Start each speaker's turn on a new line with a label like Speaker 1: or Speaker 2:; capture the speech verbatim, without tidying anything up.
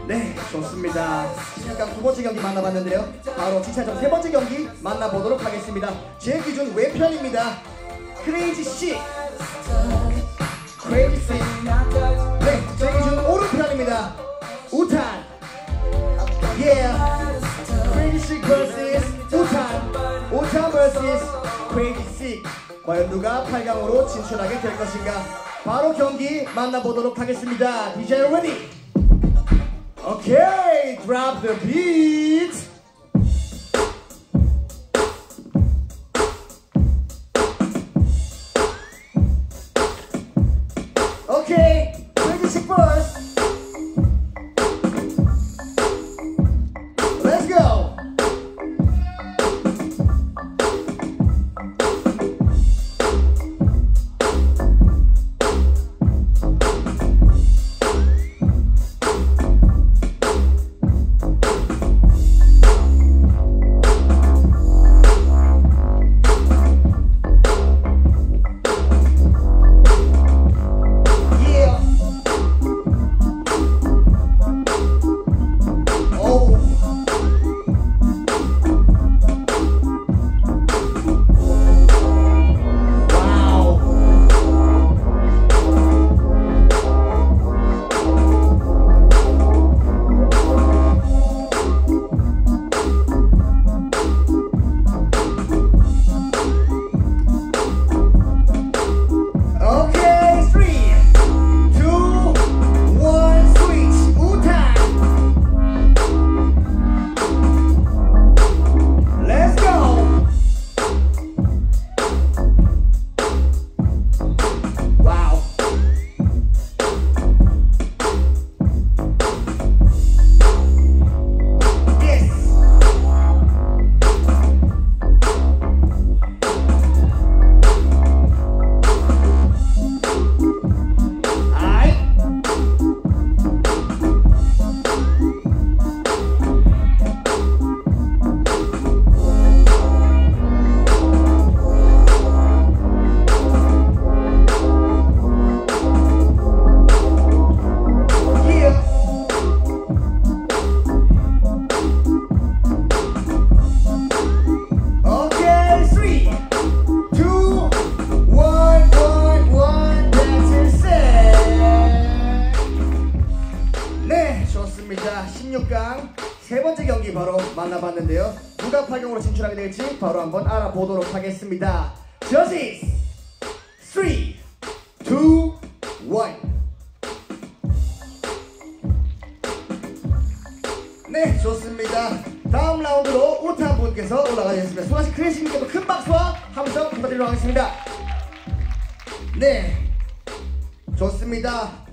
Speaker 1: 네, 좋습니다. 십육 강 두 번째 경기 만나봤는데요. 바로 지차점 세 번째 경기 만나보도록 하겠습니다. 제 기준 왼편입니다. 크레이지 씨, 크레이지 씨. 네, 제 기준 오른편입니다. 우탄. Yeah. 크레이지 씨 vs 우탄. 우탄 vs 크레이지 씨. 과연 누가 팔 강으로 진출하게 될 것인가? 바로 경기 만나보도록 하겠습니다. 디제이 ready? Okay, drop the beat. Okay, twenty-six first. Let's go. 십육 강 세 번째 경기 바로 만나봤는데요. 누가 팔 강으로 진출하게 될지 바로 한번 알아보도록 하겠습니다. Judges 삼, 이, 일. 네, 좋습니다. 다음 라운드로 우탄 분께서 올라가겠습니다. 수고하신 크레이지님께도 큰 박수와 함성 부탁드리도록 하겠습니다. 네, 좋습니다.